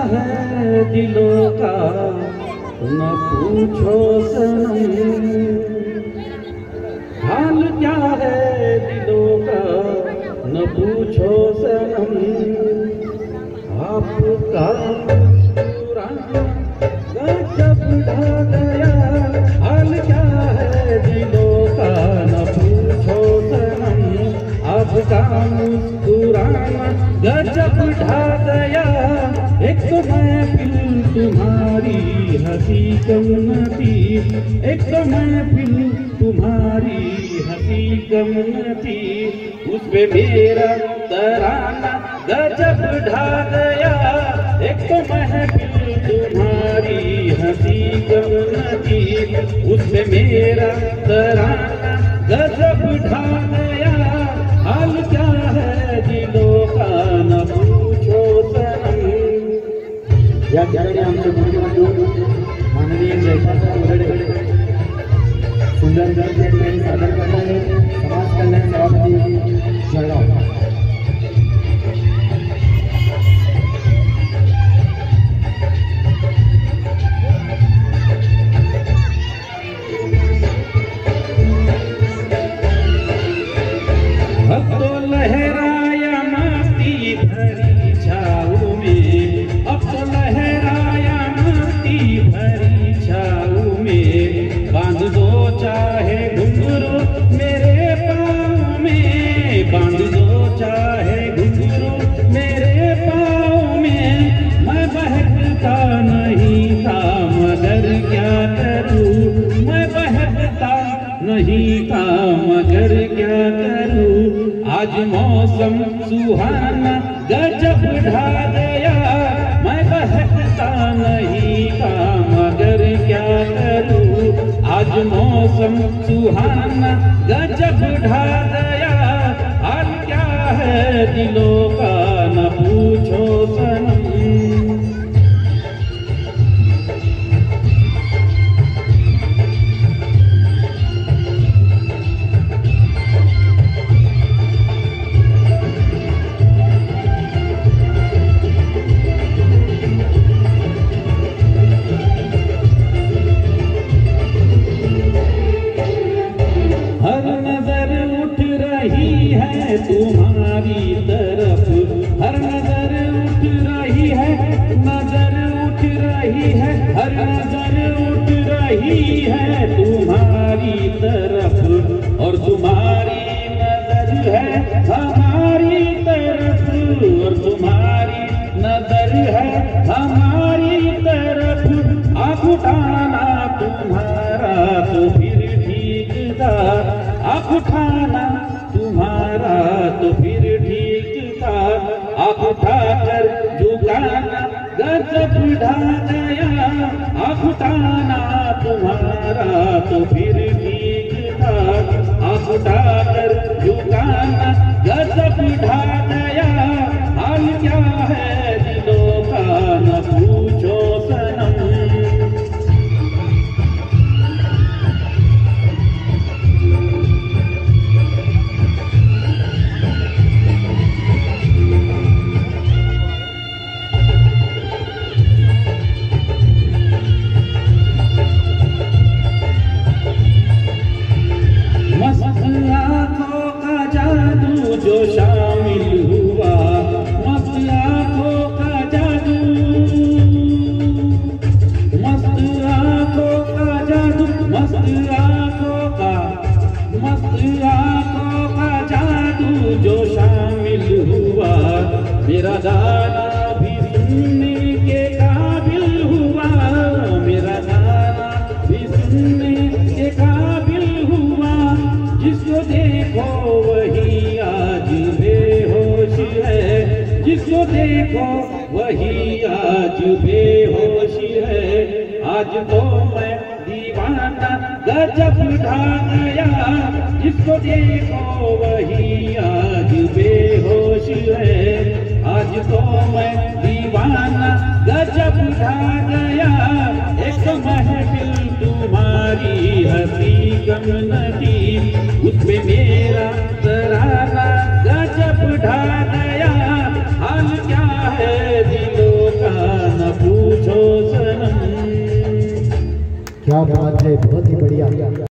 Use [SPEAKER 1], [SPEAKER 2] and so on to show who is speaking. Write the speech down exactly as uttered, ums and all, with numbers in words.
[SPEAKER 1] है दिलों का न पूछो सनम, हाल क्या है दिलों का न पूछो सनम। आपका मुस्कुराना गजब ढा गया, हाल क्या है दिलों का न पूछो सनम। आपका मुस्कुराना गजब ढा गया, एक तो महफिल तुम्हारी हंसी कम न थी, एक तो महफिल तुम्हारी हंसी कम न थी। उसपे मेरा तराना गजब ढा गया, एक तो महफिल तुम्हारी हंसी कम न थी। उसपे मेरा तराना गजब ढा गया, हाल क्या है दिलों का न पूछो सनम। या त्यावेळी आमचे मुख्यमंत्री माननीय जयपाल कोरडे सुंदर गीत सादर करणारे समाज कल्याण सभापती जळगाव। अब तो लहराया मस्ती भरी छाऊ में, अब तो लहराया मस्ती भरी छाऊ में। बांध दो चाहे घुंघरू मेरे पाँव में, बांध दो चाहे घुंघरू मेरे पाँव में। मैं बहकता नहीं था मगर क्या करूँ, मैं बहकता नहीं था मगर क्या करूँ। आज मौसम सुहाना गजब ढा गया, मैं बहकता नहीं था मगर क्या करूँ। आज मौसम सुहाना गजब ढा गया, हाल क्या है दिलों का न पूछो सनम। तुम्हारी तरफ हर नजर उठ रही है, नजर उठ रही है, हर नजर उठ रही है तुम्हारी तरफ। और तुम्हारी नजर है हमारी तरफ, और तुम्हारी नजर है हमारी तरफ। आँख उठाना तुम्हारा तो फिर ठीक था, आँख उठाना तुम्हारा तो फिर ठीक था। आँख उठाकर झुकाना गजब ढा गया, आँख उठाना तुम्हारा तो फिर ठीक था। आँख उठाकर झुकाना गजब ढा गया, हाल क्या है दिलों का न पूछो सनम। जो शामिल हुआ मस्त आँखों का जादू, मस्त आँखों का जादू, मस्त आँखों का, मस्त आँखों का जादू जो शामिल हुआ। मेरा गाना भी सुनने के काबिल हुआ, मेरा गाना भी सुनने के काबिल हुआ। जिसको देखो वही आज बेहोश है, जिसको देखो वही आज बेहोश है। आज तो मैं दीवाना गजब ढा गया, जिसको देखो वही आज बेहोश है। आज तो मैं दीवाना गजब ढा गया, एक महफिल तुम्हारी हंसी गम नदी, उसमें मेरा तराना गजब ढा गया। हाल क्या है दिलों का
[SPEAKER 2] है, बहुत ही बढ़िया।